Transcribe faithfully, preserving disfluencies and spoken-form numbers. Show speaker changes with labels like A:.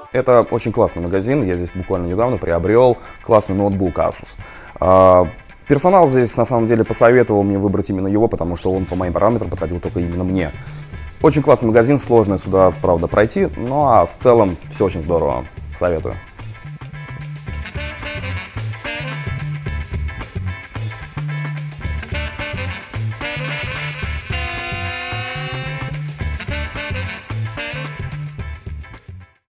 A: Это очень классный магазин, я здесь буквально недавно приобрел классный ноутбук Asus. Персонал здесь на самом деле посоветовал мне выбрать именно его, потому что он по моим параметрам подходил только именно мне. Очень классный магазин, сложно сюда, правда, пройти, ну а в целом все очень здорово, советую.